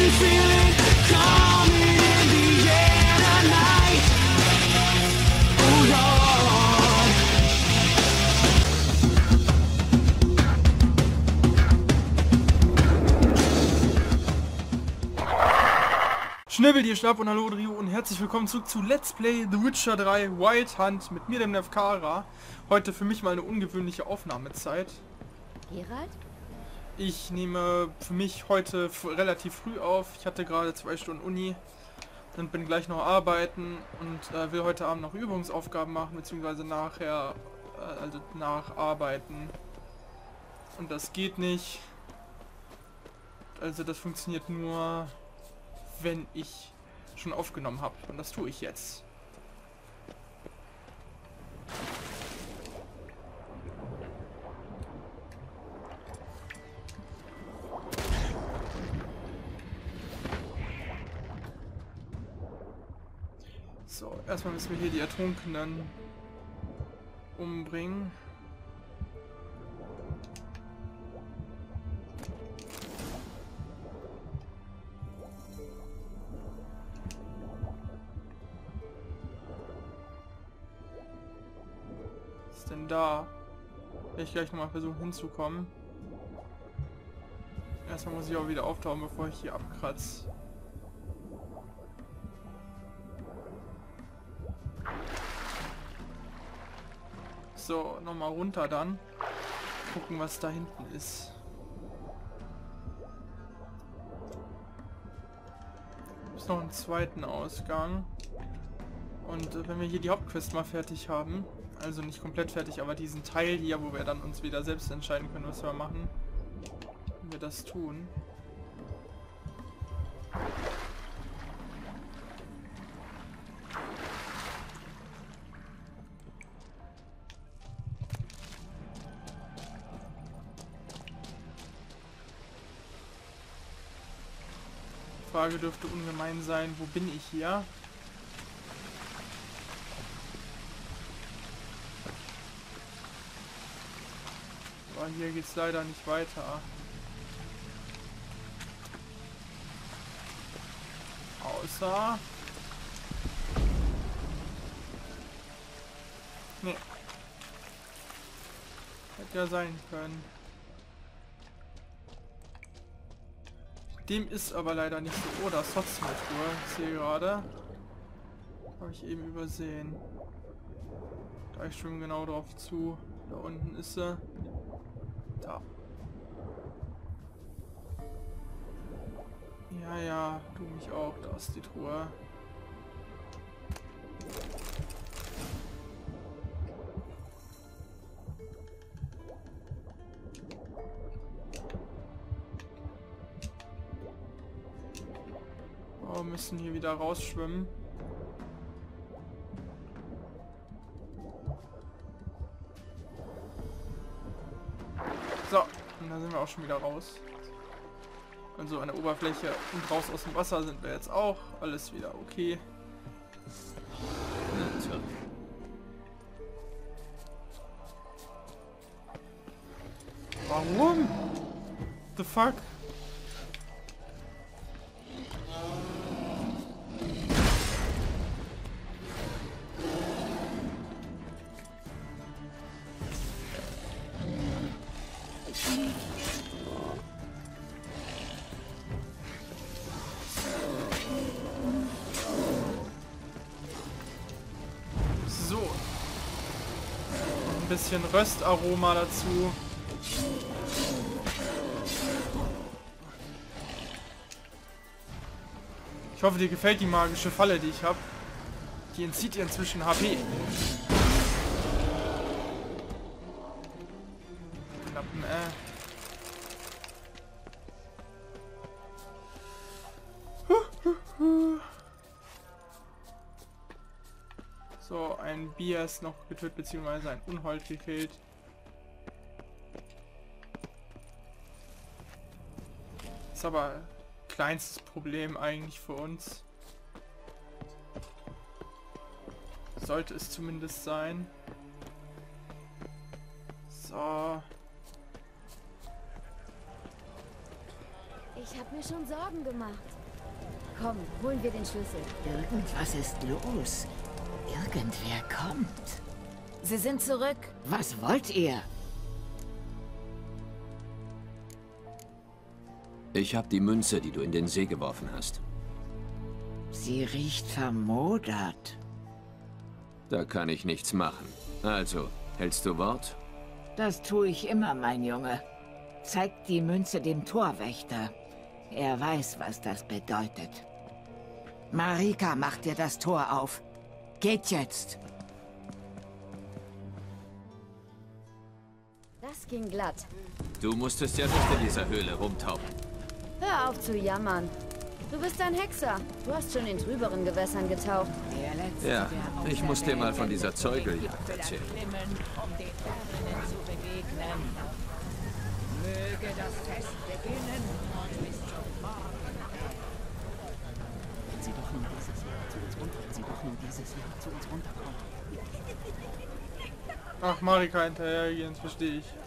feel it coming in the air tonight. Oh Lord. Schnibbel dir Schnapp und hallo Rio und herzlich willkommen zurück zu Let's Play The Witcher 3 Wild Hunt mit mir, dem Nefkara. Heute für mich mal eine ungewöhnliche Aufnahmezeit. Gerald? Ich nehme für mich heute relativ früh auf. Ich hatte gerade 2 Stunden Uni und bin gleich noch arbeiten und will heute Abend noch Übungsaufgaben machen, beziehungsweise nachher, also nacharbeiten. Und das geht nicht. Also das funktioniert nur, wenn ich schon aufgenommen habe. Und das tue ich jetzt. So, erstmal müssen wir hier die Ertrunkenen umbringen. Was ist denn da? Will ich gleich nochmal versuchen hinzukommen. Erstmal muss ich auch wieder auftauchen, bevor ich hier abkratze. So, nochmal runter dann. Gucken, was da hinten ist. Ist noch einen zweiten Ausgang. Und wenn wir hier die Hauptquest mal fertig haben, also nicht komplett fertig, aber diesen Teil hier, wo wir dann uns wieder selbst entscheiden können, was wir machen, wenn wir das tun. Die Frage dürfte ungemein sein, wo bin ich hier? Aber hier geht's leider nicht weiter. Außer... Nee. Hätte ja sein können. Dem ist aber leider nicht so. Oh, da ist trotzdem eine Truhe. Ich sehe gerade. Habe ich eben übersehen. Da ich schwimme genau drauf zu. Da unten ist sie. Da. Ja, ja, du mich auch. Da ist die Truhe. Wir müssen hier wieder rausschwimmen. So, und da sind wir auch schon wieder raus. Also an der Oberfläche und raus aus dem Wasser sind wir jetzt auch. Alles wieder okay. Warum? The fuck? So. Ein bisschen Röstaroma dazu. Ich hoffe, dir gefällt die magische Falle, die ich habe. Die entzieht ihr inzwischen HP. Knappen, So, ein Bier ist noch getötet, beziehungsweise ein Unhold gekillt. Ist aber kleinstes Problem eigentlich für uns. Sollte es zumindest sein. So. Ich habe mir schon Sorgen gemacht. Komm, holen wir den Schlüssel. Irgendwas ist los. Irgendwer kommt. Sie sind zurück. Was wollt ihr? Ich habe die Münze, die du in den See geworfen hast. Sie riecht vermodert. Da kann ich nichts machen. Also, hältst du Wort? Das tue ich immer, mein Junge. Zeigt die Münze dem Torwächter. Er weiß, was das bedeutet. Marika macht dir das Tor auf. Geht jetzt. Das ging glatt. Du musstest ja nicht in dieser Höhle rumtauchen. Hör auf zu jammern. Du bist ein Hexer. Du hast schon in trüberen Gewässern getaucht. Der Letzte, Ja, der auf ich der muss dir mal Welt von dieser den Zeugeljagd Weg erzählen. erklimmen, um den Herrinnen zu begegnen. Möge das Fest beginnen und bis zum Morgen. Wenn sie doch nur dieses Jahr zu uns runter, wenn sie doch nur dieses Jahr zu uns runterkommt. Ach, Marika hinterhergehen, das verstehe ich.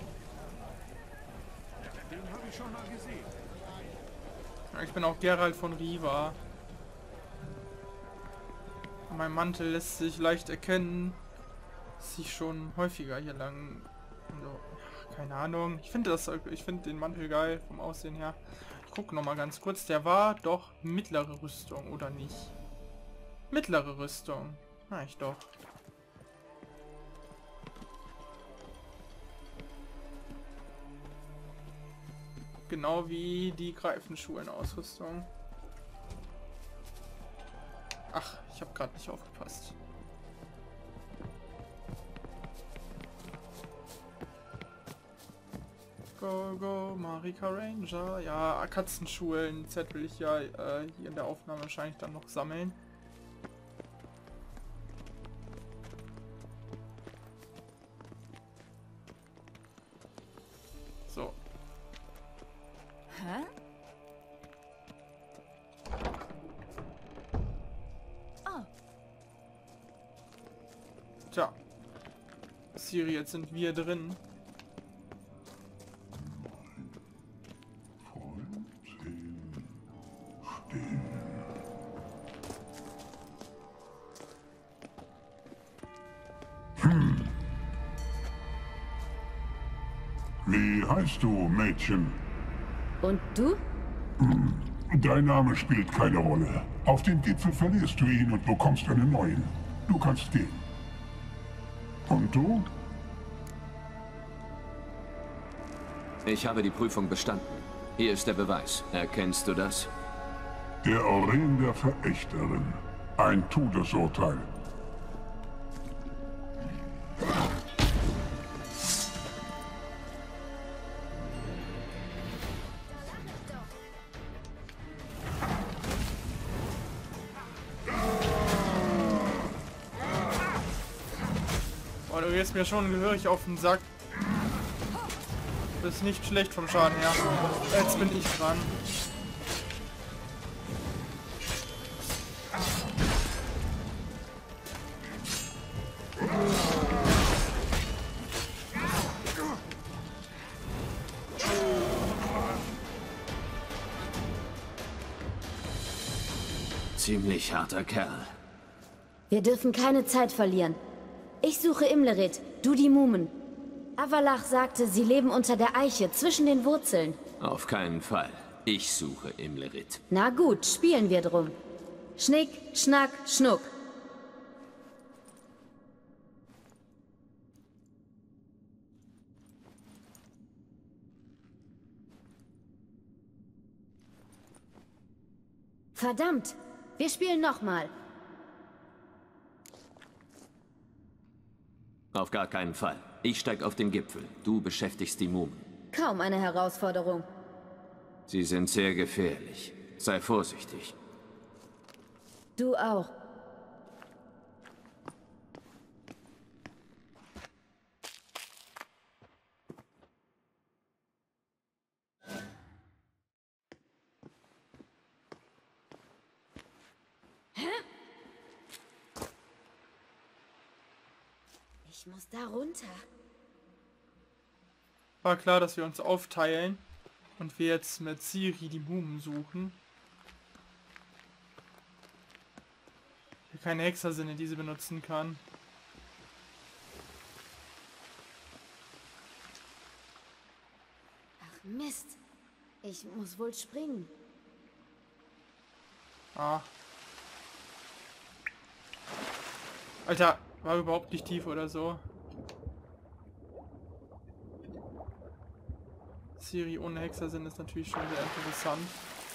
Den habe ich schon mal gesehen. Ja, ich bin auch Geralt von Riva. Mein Mantel lässt sich leicht erkennen, dass ich schon häufiger hier lang... Also, ja, keine Ahnung. Ich finde den Mantel geil vom Aussehen her. Ich gucke noch mal ganz kurz. Der war doch mittlere Rüstung, oder nicht? Mittlere Rüstung. Na, ich doch. Genau wie die Greifenschulen-Ausrüstung. Ach, ich habe gerade nicht aufgepasst. Go, go, Marika Ranger. Ja, Katzenschulen, Z will ich ja hier in der Aufnahme wahrscheinlich dann noch sammeln. So. Hä? Oh. Tja. Siri, jetzt sind wir drin. Wie heißt du, Mädchen? Und du? Dein Name spielt keine Rolle. Auf dem Gipfel verlierst du ihn und bekommst einen neuen. Du kannst gehen. Und du? Ich habe die Prüfung bestanden. Hier ist der Beweis. Erkennst du das? Der Oren der Verächterin. Ein Todesurteil. Oh, du gehst mir schon gehörig auf den Sack. Das ist nicht schlecht vom Schaden her. Jetzt bin ich dran. Ziemlich harter Kerl. Wir dürfen keine Zeit verlieren. Ich suche Imlerit, du die Mumen. Avalach sagte, sie leben unter der Eiche, zwischen den Wurzeln. Auf keinen Fall. Ich suche Imlerit. Na gut, spielen wir drum. Schnick, Schnack, Schnuck. Verdammt, wir spielen nochmal. Auf gar keinen Fall. Ich steig auf den Gipfel. Du beschäftigst die Mumen. Kaum eine Herausforderung. Sie sind sehr gefährlich. Sei vorsichtig. Du auch. Ich muss da runter. War klar, dass wir uns aufteilen und wir jetzt mit Siri die Mumen suchen. keine Hexersinne, die sie benutzen kann. Ach Mist. Ich muss wohl springen. Ah. Alter, war überhaupt nicht tief oder so. Ciri ohne Hexersinn ist natürlich schon sehr interessant.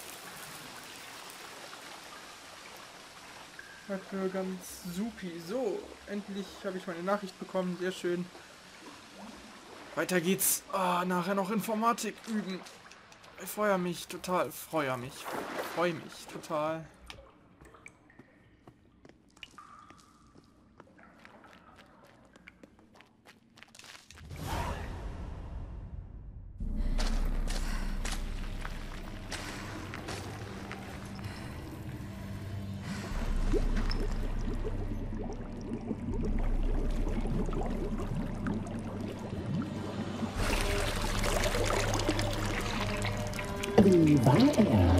Dafür ganz supi. So, endlich habe ich meine Nachricht bekommen. Sehr schön. Weiter geht's. Ah, nachher noch Informatik üben. Ich freue mich total. Freue mich total. Wie war er?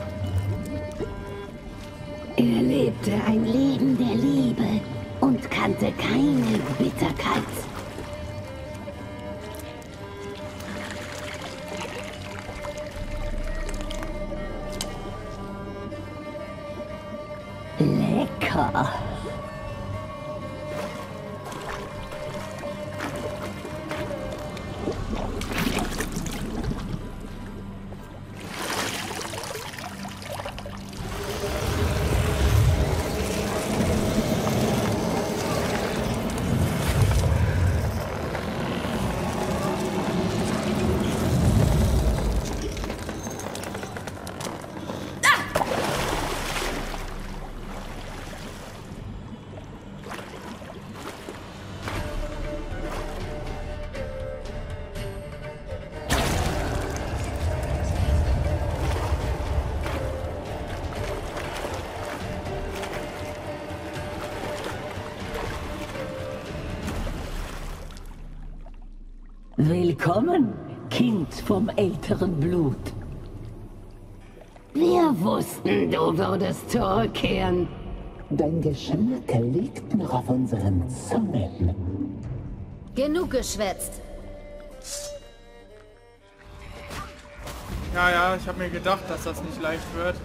Er lebte ein Leben der Liebe und kannte keine Bitterkeit. Lecker. Willkommen, Kind vom älteren Blut. Wir wussten, du würdest zurückkehren. Dein Geschmack liegt noch auf unseren Zungen. Genug geschwätzt. Ja, ich habe mir gedacht, dass das nicht leicht wird.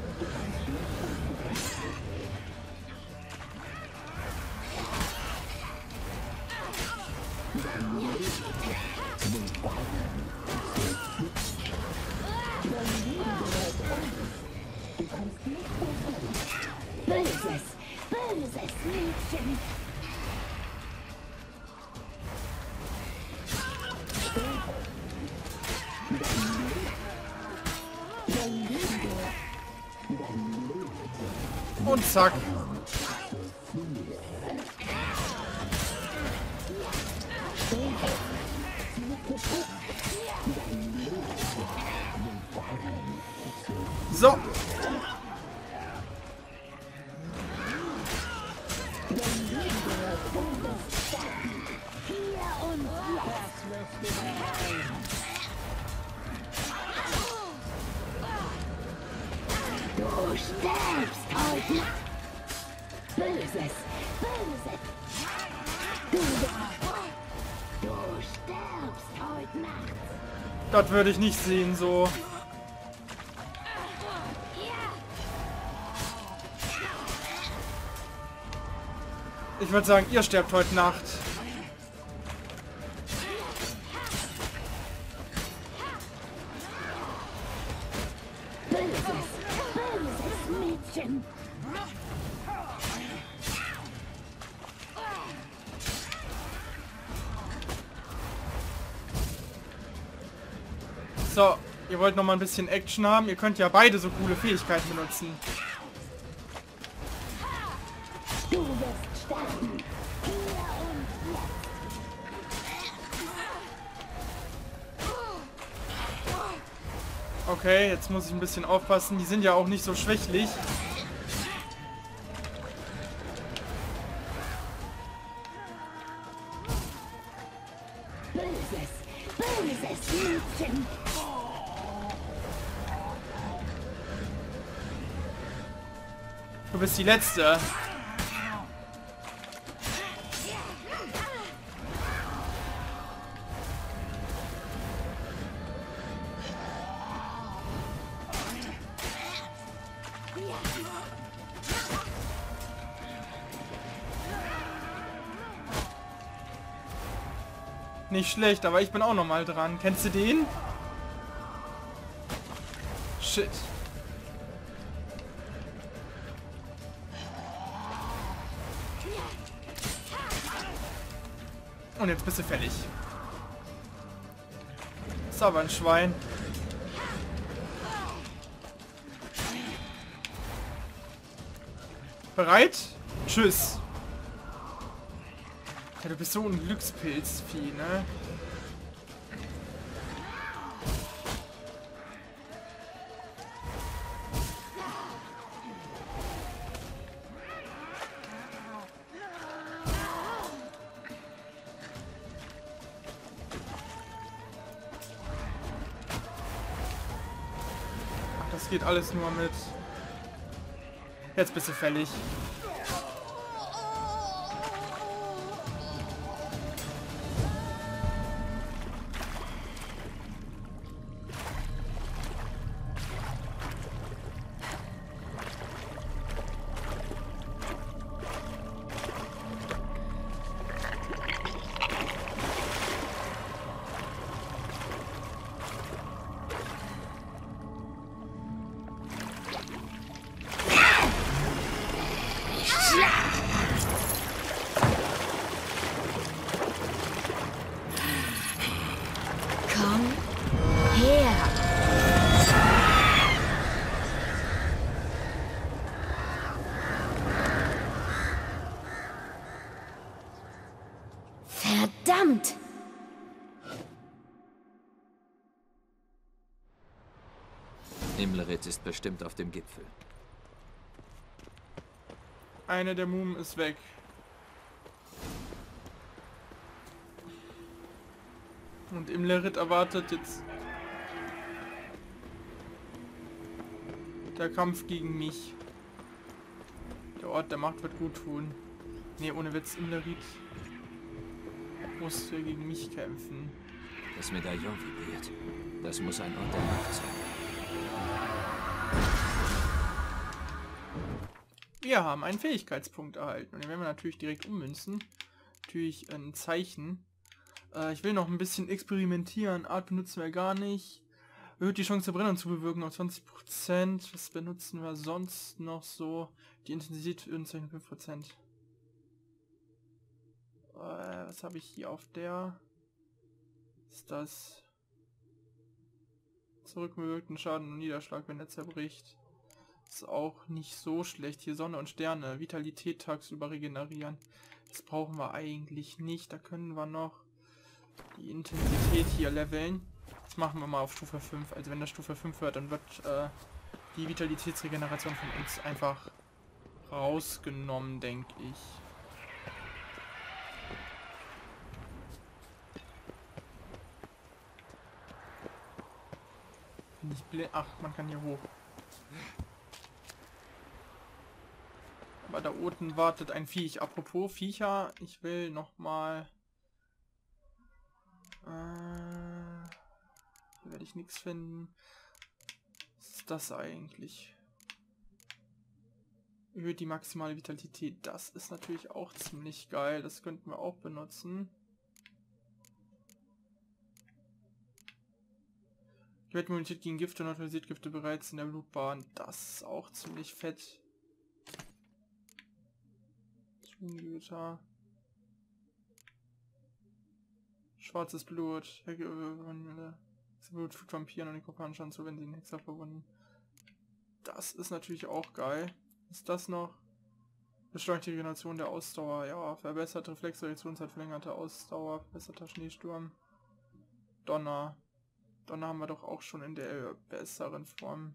Böses Mädchen. Und zack. So. Du stirbst heute. Böses. Du stirbst heute Nacht. Das würde ich nicht sehen, so. Ich würde sagen, ihr sterbt heute Nacht. Böses Mädchen. So, ihr wollt noch mal ein bisschen Action haben. Ihr könnt ja beide so coole Fähigkeiten benutzen. Du wirst sterben. Okay, jetzt muss ich ein bisschen aufpassen. Die sind ja auch nicht so schwächlich. Böses Mädchen. Du bist die Letzte. Nicht schlecht, aber ich bin auch noch mal dran. Kennst du den? Shit. Und jetzt bist du fertig. Ist aber ein Schwein. Bereit? Tschüss. Ja, du bist so ein Glückspilzvieh, ne? Ach, das geht alles nur mit... Jetzt bist du fällig. Komm her. Verdammt! Imlerit ist bestimmt auf dem Gipfel. Eine der Mumen ist weg. Und Imlerit erwartet jetzt der Kampf gegen mich. Der Ort der Macht wird gut tun. Ne, ohne Witz, Imlerit muss gegen mich kämpfen. Das Medaillon vibriert. Das muss ein Ort der Macht sein. Wir haben einen Fähigkeitspunkt erhalten. Und den werden wir natürlich direkt ummünzen. Natürlich ein Zeichen. Ich will noch ein bisschen experimentieren. Art benutzen wir gar nicht. Erhöht die Chance, Verbrennung zu bewirken auf 20%. Was benutzen wir sonst noch so? Die Intensität für 5%. Was habe ich hier auf der? Ist das? Zurückbewirkten Schaden und Niederschlag, wenn er zerbricht. Ist auch nicht so schlecht. Hier Sonne und Sterne. Vitalität tagsüber regenerieren. Das brauchen wir eigentlich nicht. Da können wir noch die Intensität hier leveln. Das machen wir mal auf Stufe 5. Also wenn das Stufe 5 wird, dann wird die Vitalitätsregeneration von uns einfach rausgenommen, denke ich. Bin ich blind? Ach, man kann hier hoch. Aber da unten wartet ein Viech. Apropos Viecher, ich will nochmal... Hier werde ich nichts finden. Was ist das eigentlich? Erhöht die maximale Vitalität. Das ist natürlich auch ziemlich geil. Das könnten wir auch benutzen. Gewährt Immunität gegen Gifte und neutralisiert Gifte bereits in der Blutbahn. Das ist auch ziemlich fett. Zungüter. Schwarzes Blut. Blut fügt Vampiren und den Kopanschaden zu, wenn sie den Hexer verwunden. Das ist natürlich auch geil. Was ist das noch? Beschleunigte Regeneration der Ausdauer. Ja, verbesserte Reflexreaktionszeit, verlängerte Ausdauer, verbesserter Schneesturm. Donner. Donner haben wir doch auch schon in der besseren Form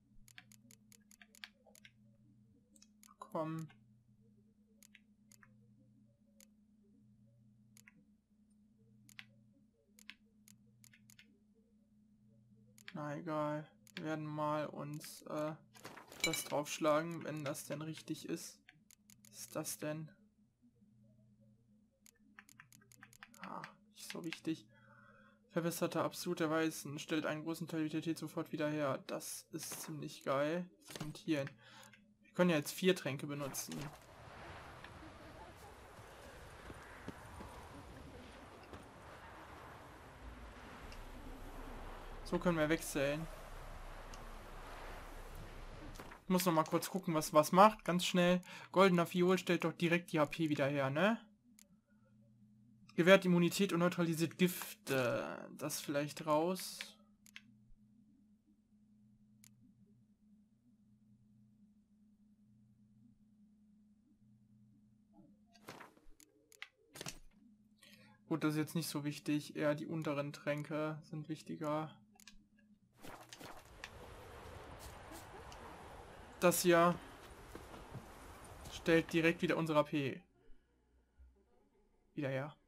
bekommen. Na egal. Wir werden mal uns das draufschlagen, wenn das denn richtig ist. Was ist das denn? Ah, nicht so wichtig. Verbesserter Absolut der Weißen. Stellt einen großen Teil Vitalität sofort wieder her. Das ist ziemlich geil. Was kommt hier hin? Wir können ja jetzt 4 Tränke benutzen. So können wir wechseln. Ich muss noch mal kurz gucken, was macht. Ganz schnell. Goldener Fiol stellt doch direkt die HP wieder her, ne? Gewährt Immunität und neutralisiert Gifte. Das vielleicht raus. Gut, das ist jetzt nicht so wichtig. Eher die unteren Tränke sind wichtiger. Das hier stellt direkt wieder unsere AP wieder her.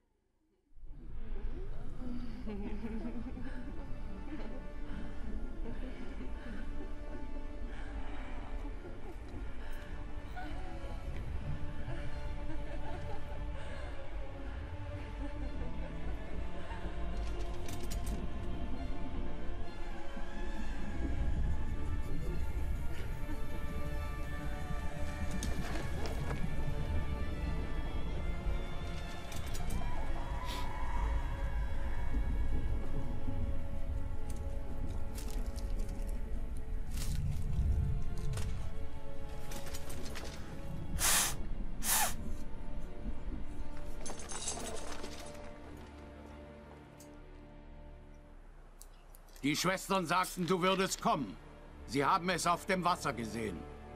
Die Schwestern sagten, du würdest kommen. Sie haben es auf dem Wasser gesehen.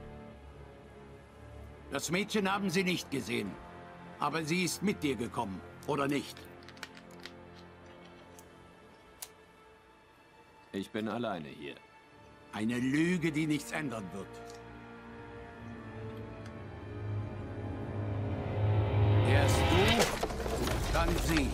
Das Mädchen haben sie nicht gesehen. Aber sie ist mit dir gekommen, oder nicht? Ich bin alleine hier. Eine Lüge, die nichts ändern wird. Erst du, dann sie.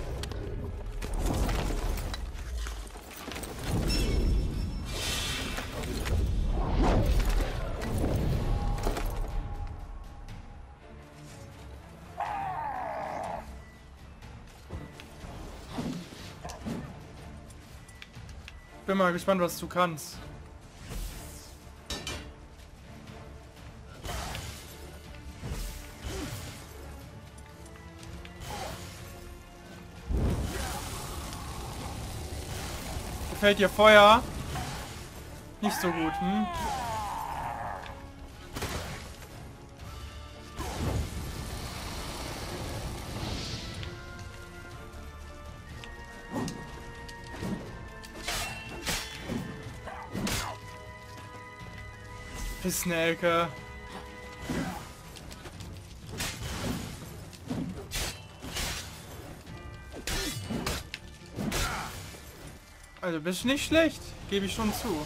Bin mal gespannt, was du kannst. Gefällt dir Feuer? Nicht so gut, hm? Pissnelke. Also bist nicht schlecht, gebe ich schon zu.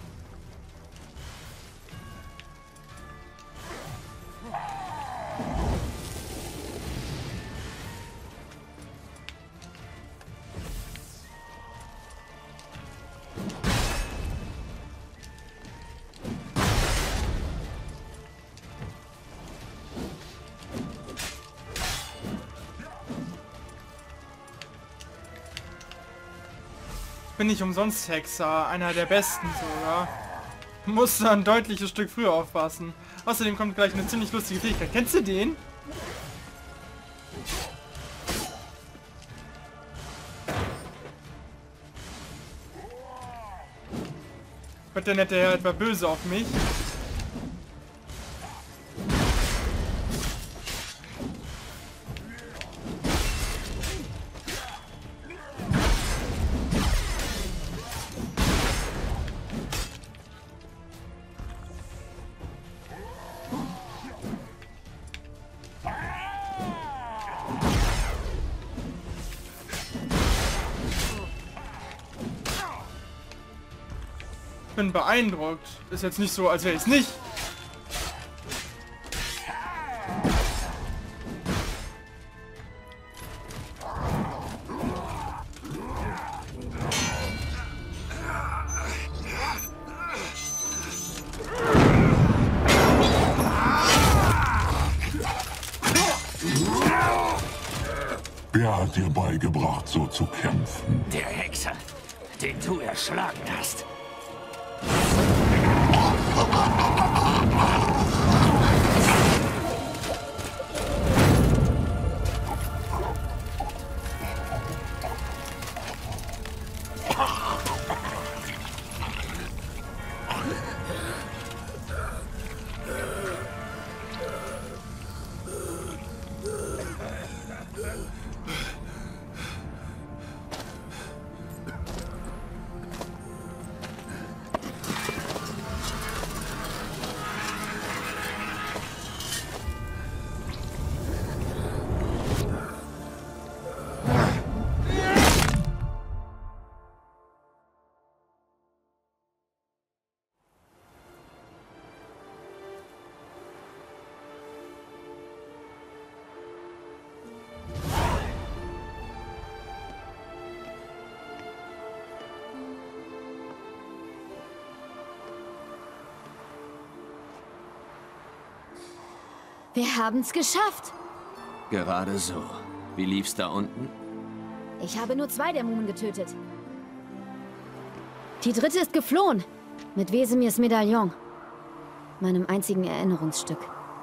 Bin nicht umsonst Hexer, einer der besten sogar. Musste ein deutliches Stück früher aufpassen. Außerdem kommt gleich eine ziemlich lustige Fähigkeit. Kennst du den? Wird der nette Herr etwa böse auf mich? Bin beeindruckt. Ist jetzt nicht so, als wäre ich es nicht. Wer hat dir beigebracht, so zu kämpfen? Der Hexer, den du erschlagen hast. Wir haben's geschafft. Gerade so. Wie lief's da unten? Ich habe nur 2 der Mumen getötet. Die 3. ist geflohen. Mit Wesemirs Medaillon. Meinem einzigen Erinnerungsstück.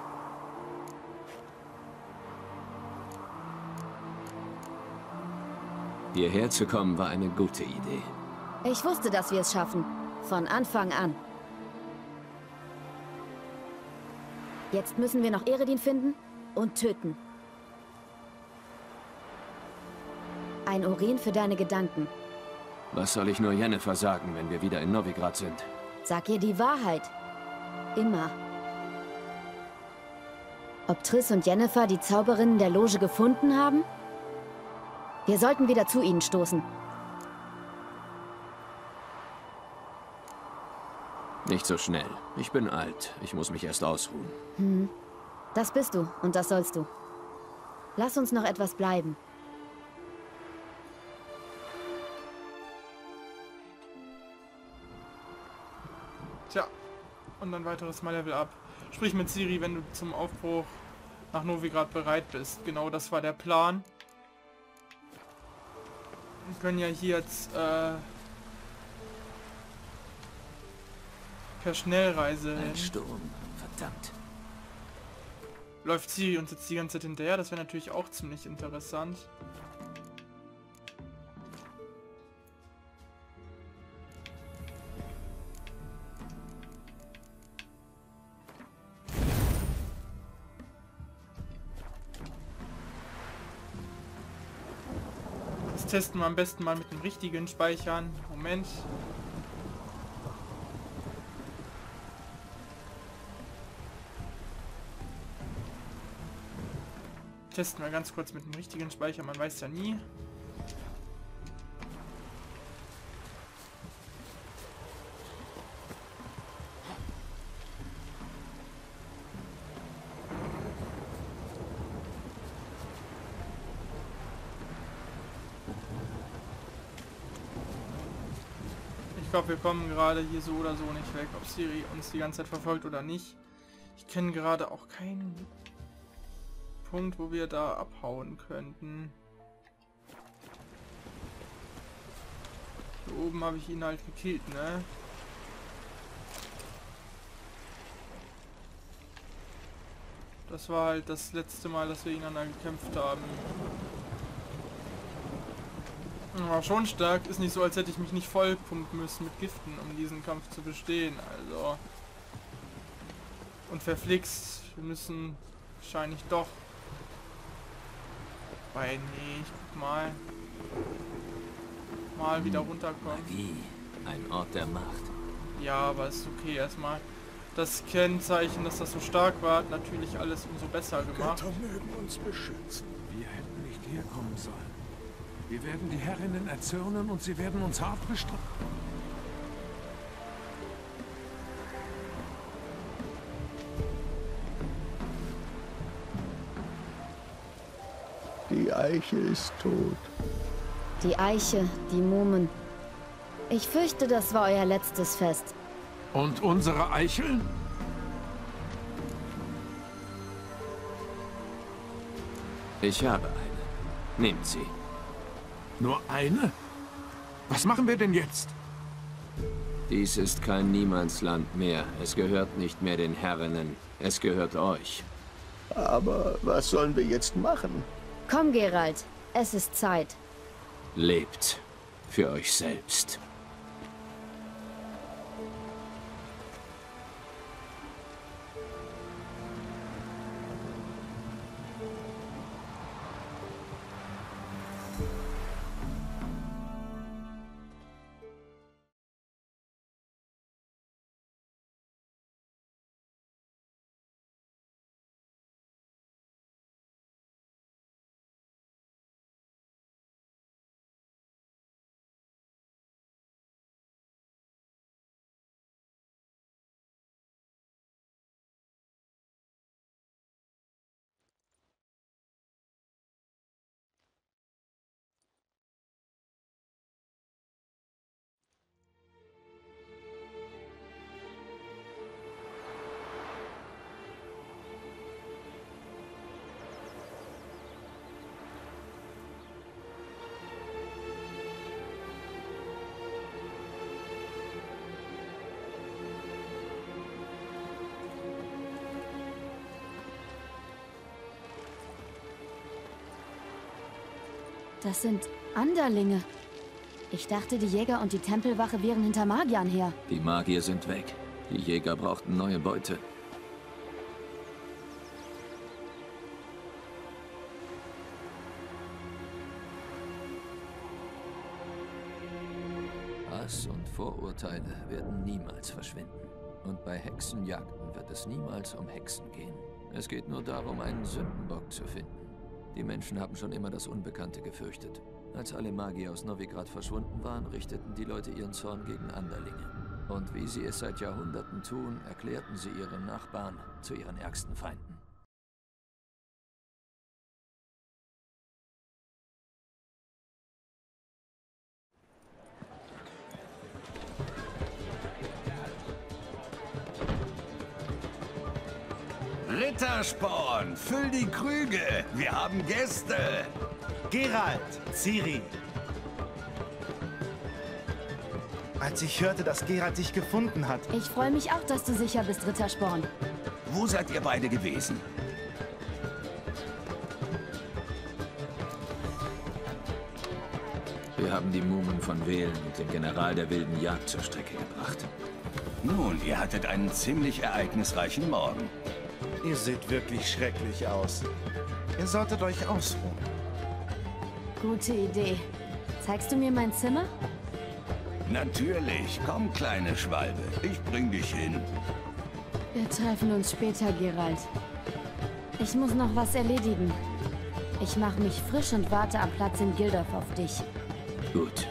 Hierher zu kommen war eine gute Idee. Ich wusste, dass wir es schaffen. Von Anfang an. Jetzt müssen wir noch Eredin finden und töten. Ein Urin für deine Gedanken. Was soll ich nur Yennefer sagen, wenn wir wieder in Novigrad sind? Sag ihr die Wahrheit. Immer. Ob Triss und Yennefer die Zauberinnen der Loge gefunden haben? Wir sollten wieder zu ihnen stoßen. Nicht so schnell. Ich bin alt. Ich muss mich erst ausruhen. Das bist du und das sollst du. Lass uns noch etwas bleiben. Tja, und dann weiteres Mal Level up. Sprich mit Ciri, wenn du zum Aufbruch nach Novigrad bereit bist. Genau, das war der Plan. Wir können ja hier jetzt per Schnellreise Ein Sturm, verdammt. läuft Ciri uns jetzt die ganze Zeit hinterher. Das wäre natürlich auch ziemlich interessant. Das testen wir am besten mal mit dem richtigen Speichern. Moment. Testen wir ganz kurz mit dem richtigen Speicher, man weiß ja nie. Ich glaube, wir kommen gerade hier so oder so nicht weg, ob Ciri uns die ganze Zeit verfolgt oder nicht. Ich kenne gerade auch keinen Punkt, wo wir da abhauen könnten. Hier oben habe ich ihn halt gekillt, ne? Das war halt das letzte Mal, dass wir gegeneinander gekämpft haben. Aber schon stark. Ist nicht so, als hätte ich mich nicht voll pumpen müssen mit Giften, um diesen Kampf zu bestehen. Also. Und verflixt. Wir müssen wahrscheinlich doch. Weil, nee, ich guck mal. Mal wieder runterkommen. Magie. Ein Ort der Macht. Ja, aber ist okay. Erstmal das Kennzeichen, dass das so stark war, hat natürlich alles umso besser gemacht. Götter mögen uns beschützen. Wir hätten nicht herkommen sollen. Wir werden die Herrinnen erzürnen und sie werden uns hart bestrafen. Die Eiche ist tot. Die Eiche, die Mumen. Ich fürchte, das war euer letztes Fest. Und unsere Eichel? Ich habe eine. Nehmt sie. Nur eine? Was machen wir denn jetzt? Dies ist kein Niemandsland mehr. Es gehört nicht mehr den Herrinnen. Es gehört euch. Aber was sollen wir jetzt machen? Komm, Geralt. Es ist Zeit. Lebt für euch selbst. Das sind Anderlinge. Ich dachte, die Jäger und die Tempelwache wären hinter Magiern her. Die Magier sind weg. Die Jäger brauchten neue Beute. Hass und Vorurteile werden niemals verschwinden. Und bei Hexenjagden wird es niemals um Hexen gehen. Es geht nur darum, einen Sündenbock zu finden. Die Menschen haben schon immer das Unbekannte gefürchtet. Als alle Magier aus Novigrad verschwunden waren, richteten die Leute ihren Zorn gegen Anderlinge. Und wie sie es seit Jahrhunderten tun, erklärten sie ihre Nachbarn zu ihren ärgsten Feinden. Rittersporn, füll die Krüge. Wir haben Gäste. Geralt, Ciri. Als ich hörte, dass Geralt dich gefunden hat. Ich freue mich auch, dass du sicher bist, Rittersporn. Wo seid ihr beide gewesen? Wir haben die Mumen von Velen und den General der wilden Jagd zur Strecke gebracht. Nun, ihr hattet einen ziemlich ereignisreichen Morgen. Ihr seht wirklich schrecklich aus. Ihr solltet euch ausruhen. Gute Idee. Zeigst du mir mein Zimmer? Natürlich. Komm, kleine Schwalbe. Ich bring dich hin. Wir treffen uns später, Geralt. Ich muss noch was erledigen. Ich mache mich frisch und warte am Platz in Gildorf auf dich. Gut.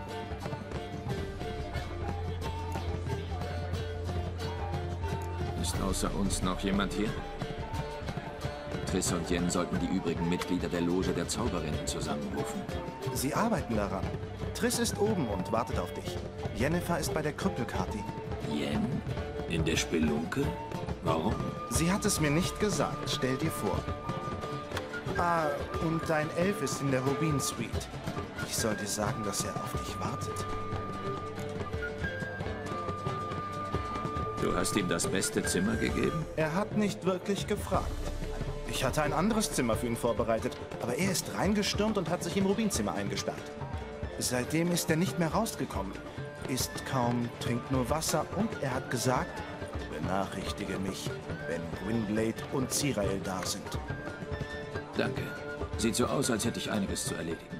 Ist außer uns noch jemand hier? Triss und Yen sollten die übrigen Mitglieder der Loge der Zauberinnen zusammenrufen. Sie arbeiten daran. Triss ist oben und wartet auf dich. Jennifer ist bei der Krüppelkati. Yen? In der Spelunke? Warum? Sie hat es mir nicht gesagt. Stell dir vor. Ah, und dein Elf ist in der Rubin Suite. Ich soll dir sagen, dass er auf dich wartet. Du hast ihm das beste Zimmer gegeben? Er hat nicht wirklich gefragt. Ich hatte ein anderes Zimmer für ihn vorbereitet, aber er ist reingestürmt und hat sich im Rubinzimmer eingesperrt. Seitdem ist er nicht mehr rausgekommen. Isst kaum, trinkt nur Wasser und er hat gesagt, benachrichtige mich, wenn Gwynbleidd und Zireael da sind. Danke. Sieht so aus, als hätte ich einiges zu erledigen.